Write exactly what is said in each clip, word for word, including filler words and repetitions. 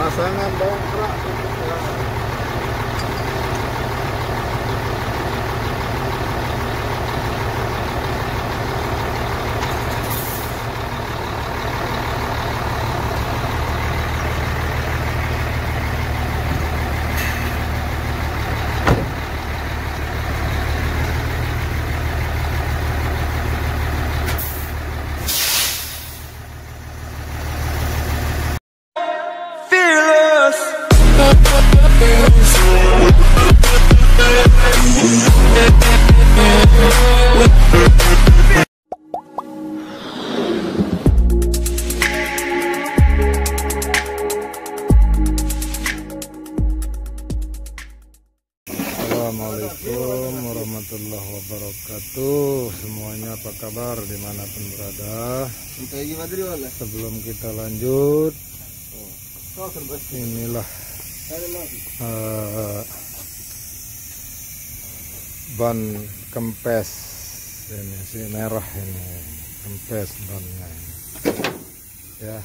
Pasangan dongkrak. Assalamualaikum warahmatullahi wabarakatuh. Semuanya apa kabar dimanapun berada. Sebelum kita lanjut, inilah uh, ban kempes ini, si merah ini kempes bannya ini. Ya,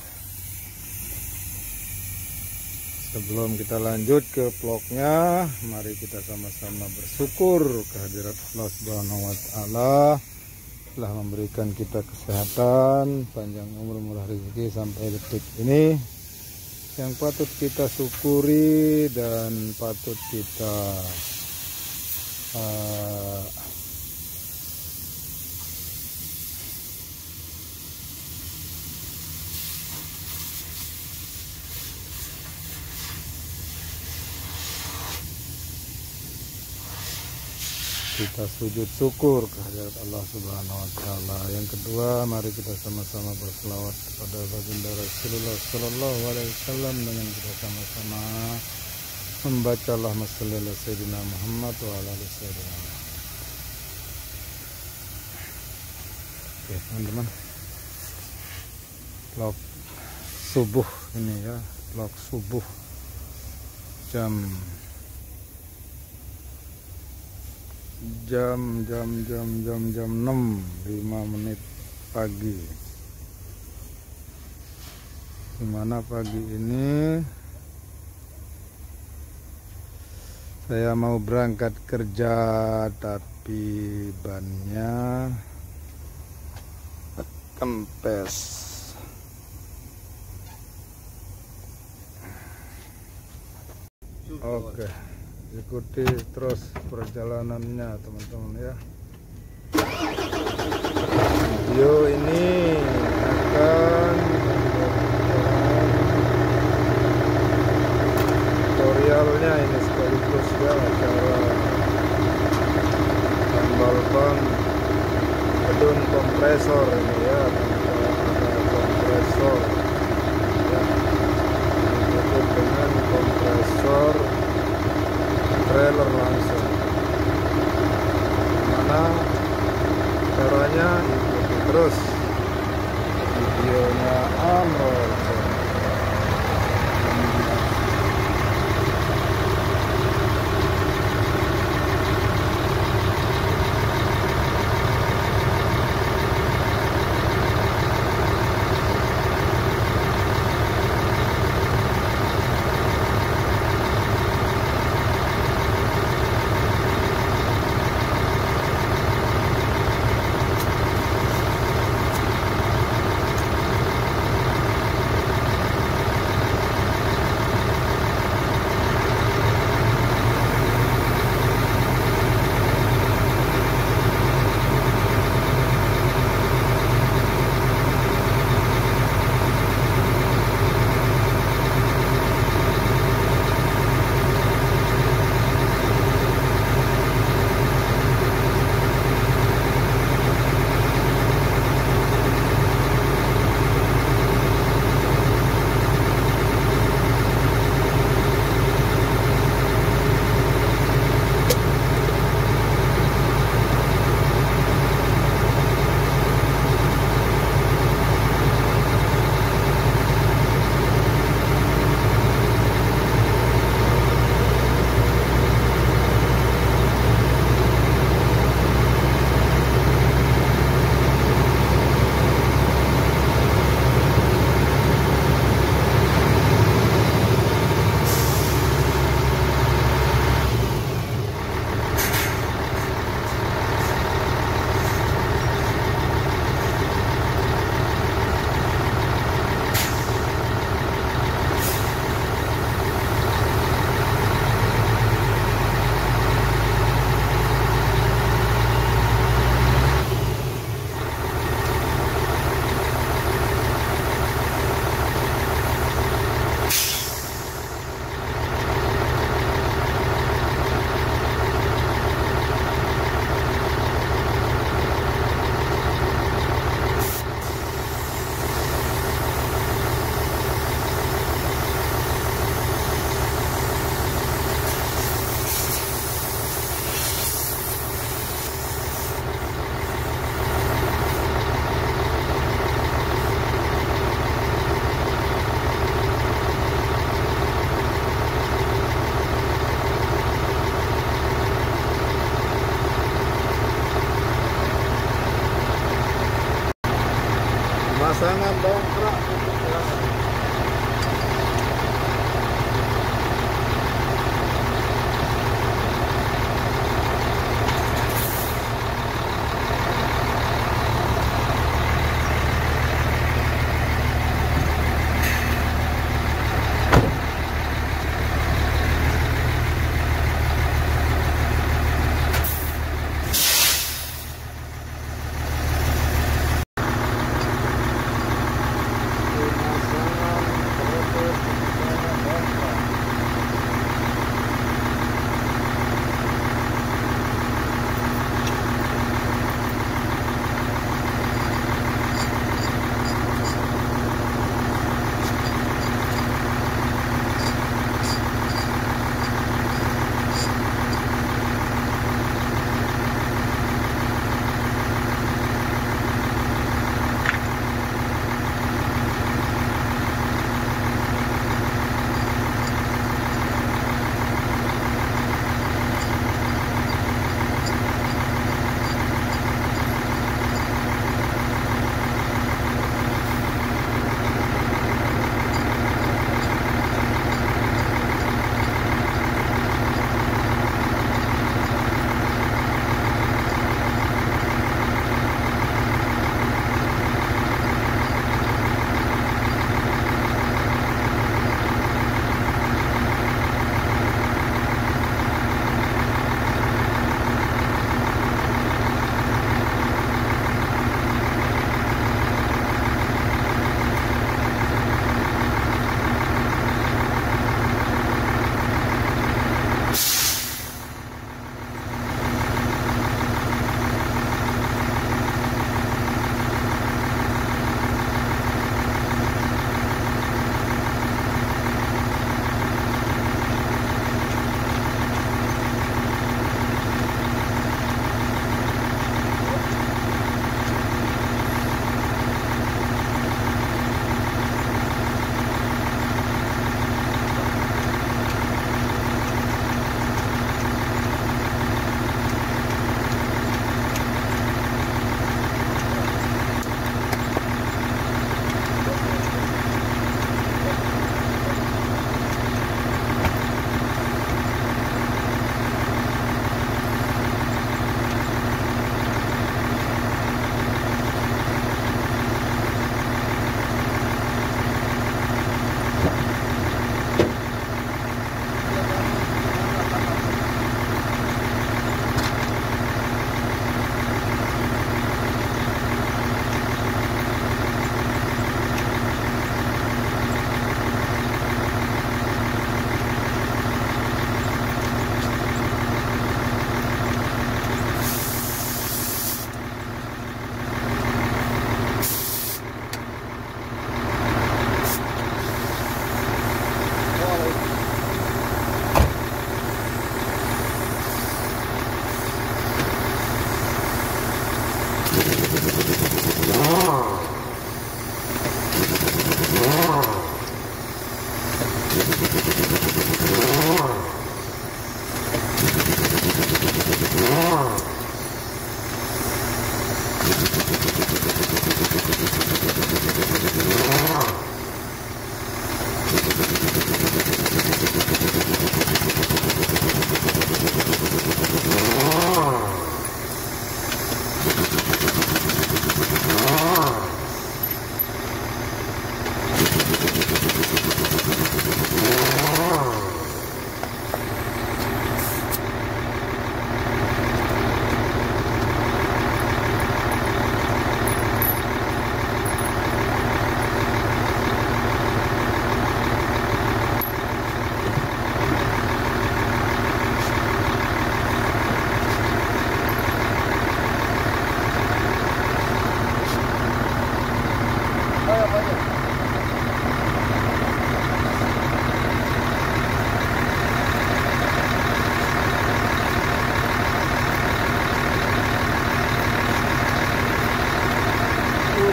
sebelum kita lanjut ke vlognya, mari kita sama-sama bersyukur kehadirat Allah Subhanahu wa Ta'ala telah memberikan kita kesehatan, panjang umur, murah rezeki sampai detik ini, yang patut kita syukuri dan patut kita uh, kita sujud syukur kehadirat Allah Subhanahu wa Ta'ala. Yang kedua, mari kita sama-sama berselawat kepada baginda Rasulullah Sallallahu Alaihi Wasallam dengan kita sama-sama membaca Allahumma sholli ala sayyidina Muhammad wa ala ali sayyidina Muhammad. Oke teman-teman, vlog subuh ini ya, vlog subuh jam jam jam jam jam jam enam lima menit pagi, dimana pagi ini saya mau berangkat kerja tapi bannya kempes. Oke, ikuti terus perjalanannya teman-teman ya. Video ini akan tutorialnya ini sekaligus ya, cara tambal ban gedung kompresor ini ya, ada kompresor ya, ditutup dengan kompresor trailer langsung. Gimana caranya, ikuti terus videonya Amrol.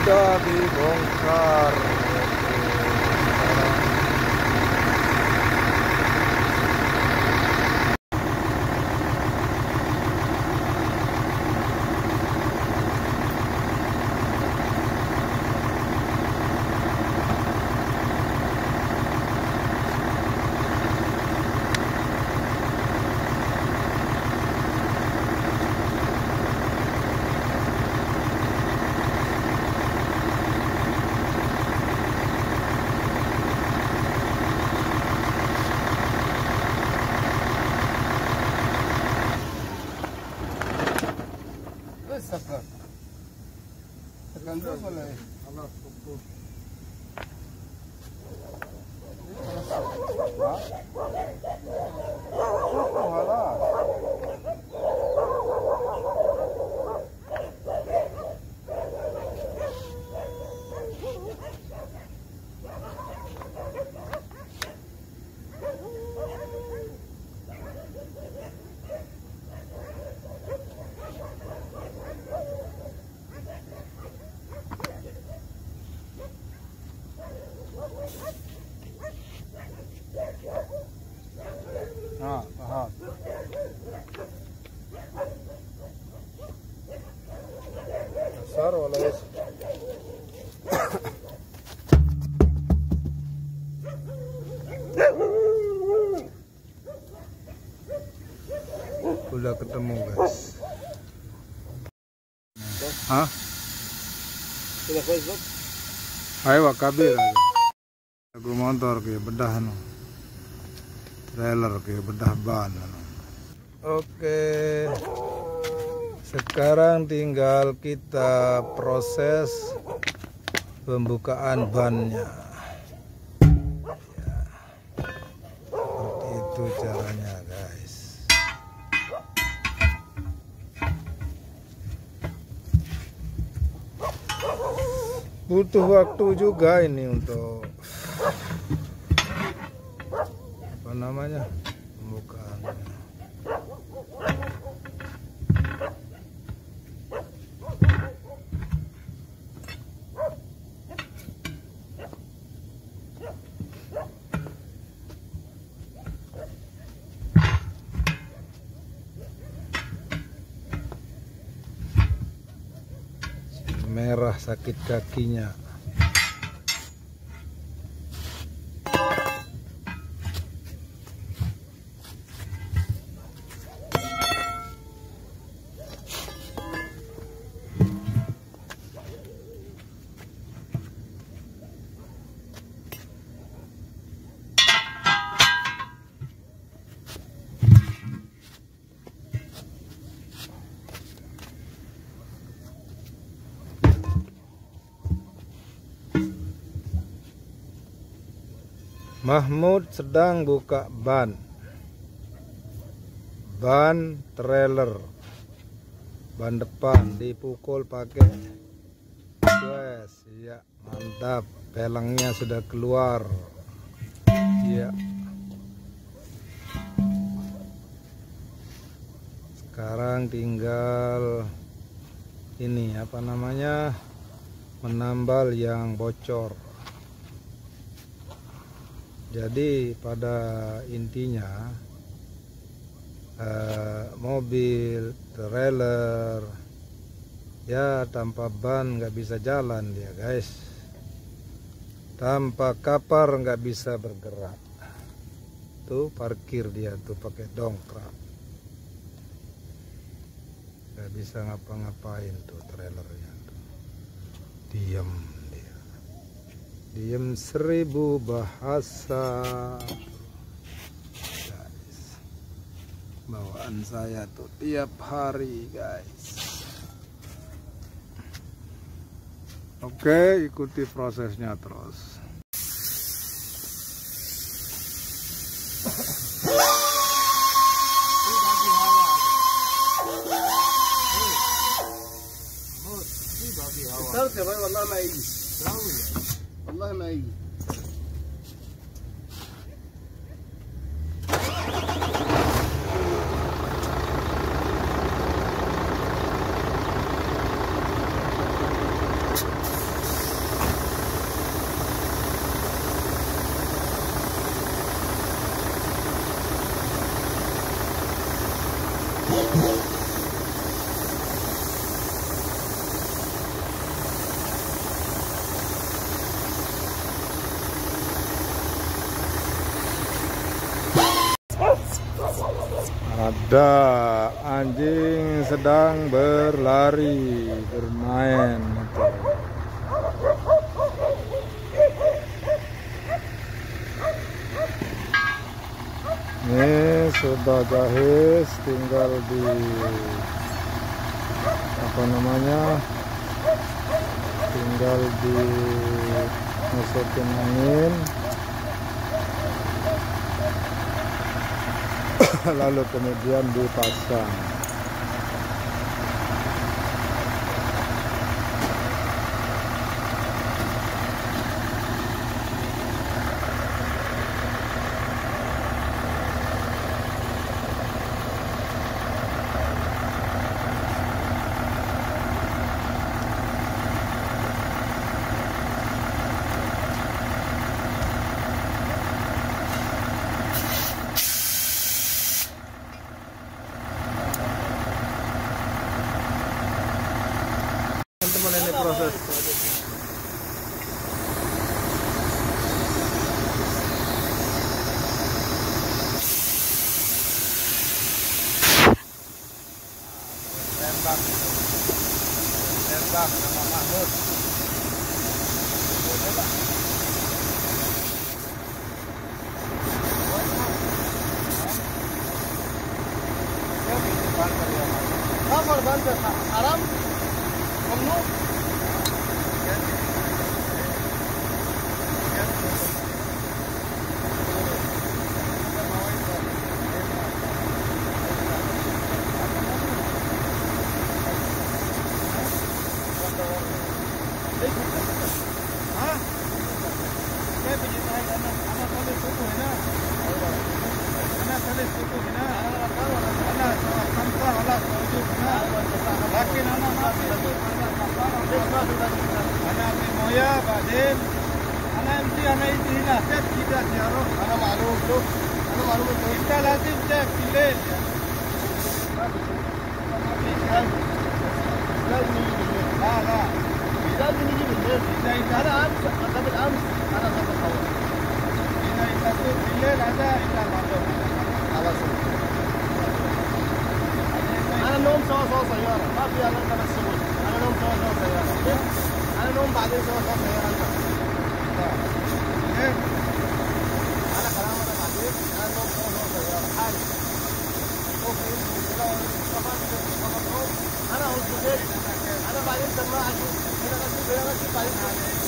sudah dibongkar. Tekan, tekan terus mulai. Alas tutup. Nah, tahan. Besar wala yes. Udah ketemu guys. Hah? Sudah Facebook? Ayo kabir aja. Lagu motor kayak bedah no. Trailer kayak bedah ban. Oke, sekarang tinggal kita proses pembukaan bannya ya, seperti itu caranya guys. Butuh waktu juga ini untuk apa namanya pembukaannya. Merah sakit kakinya. Mahmud sedang buka ban ban trailer, ban depan dipukul pakai gas ya, mantap. Pelengnya sudah keluar ya. Sekarang tinggal ini apa namanya, menambal yang bocor. Jadi pada intinya eh, mobil trailer ya tanpa ban nggak bisa jalan dia guys, tanpa kapar nggak bisa bergerak. Tuh parkir dia tuh pakai dongkrak, nggak bisa ngapa-ngapain tuh trailernya tuh. Diam. Diam seribu bahasa guys. Bawaan saya tuh tiap hari guys. Oke, ikuti prosesnya terus. اتصلت يا باي والله ما يجي والله ما يجي. Ada anjing sedang berlari, bermain. Ini sudah jahis, tinggal di apa namanya, tinggal di masukin angin. Lalu kemudian dipasang. Teman-teman, ini proses tembak tembak sama Mahmud. Kamar bantu haram. ممنوع ها كيف جيت هاي انا انا خلي صوته هنا انا خلي صوته هنا انا خمسة ولا موجود هنا لكن انا ما في انا في مويه بعدين انا امشي انا يجي هنا كيف كده يا روح انا معلوم شوف انا معلوم انت لازم تجيك في الليل لازم يجي بالليل لا لا لازم يجي بالليل اذا انت انا امس قبل امس انا صرت اصور اذا انت تروح بالليل هذا الا المعلوم خلاص انا نوم سوا سوا سياره ما في انا انت بس سوي انا نوم سوا سوا سياره انا نوم بعدين سوا سوا سياره انت انا كلام انا بعدين انا نوم سوا سوا سياره حالي انا اقول انا بعدين سماعه اشوف هنا اشوف هنا اشوف بعدين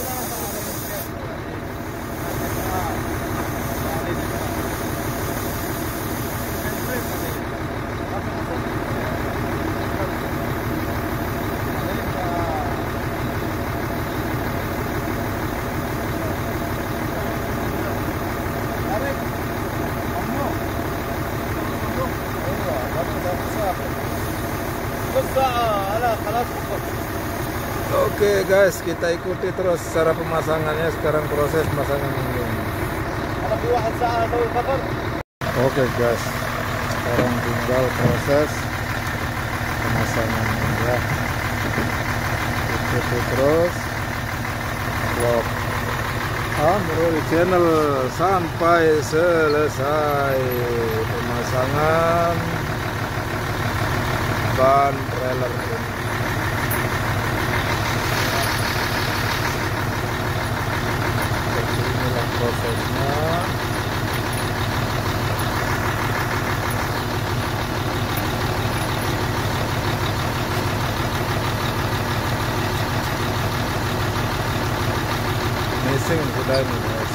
Oke guys, kita ikuti terus cara pemasangannya. Sekarang proses pemasangan ini. Oke guys, sekarang tinggal proses pemasangan ya. Ikuti terus vlog Amrul Channel sampai selesai pemasangan ban trailer ini. Inilah prosesnya. Missing sudah ini guys.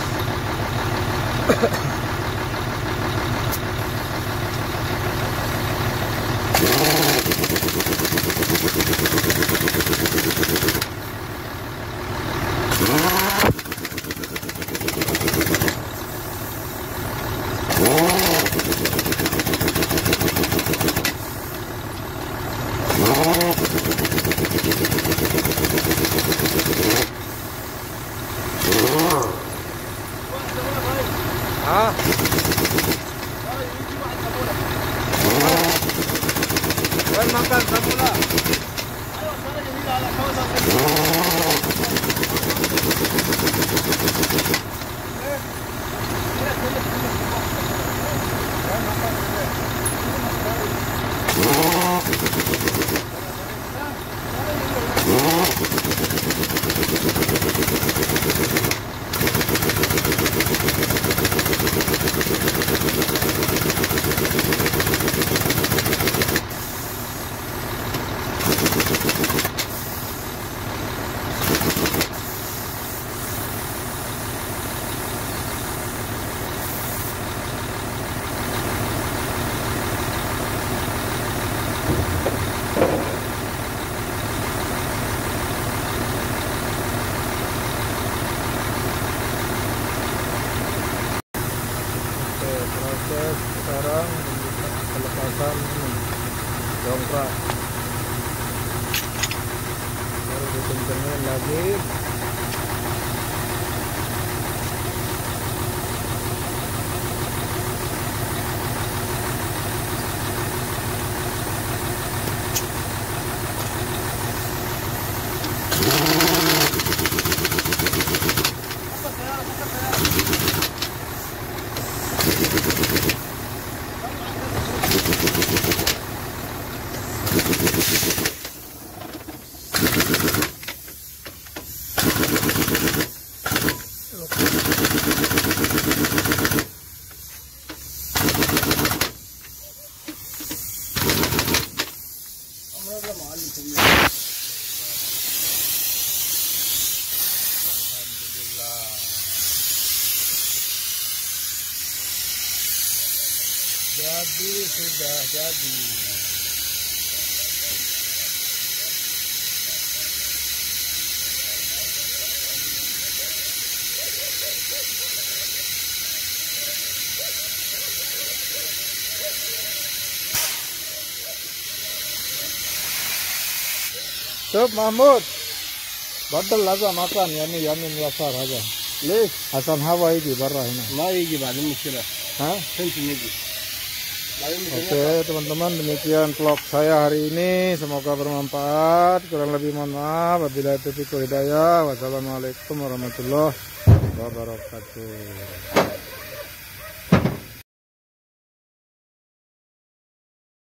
Ah. Wan makan semula. proses sekarang pelepasan dongkrak, baru dikencengin lagi. Jadi sudah jadi. Sob Mahmud, badal laga makan yani yani yasar aja. Le, Hasan hawa ini barra ini. ما يجي بعد المشكلة Hah? فهمت يجي Oke teman-teman, demikian vlog saya hari ini, semoga bermanfaat. Kurang lebih mohon maaf, wabillahi taufiq wal hidayah. Wassalamualaikum warahmatullahi wabarakatuh.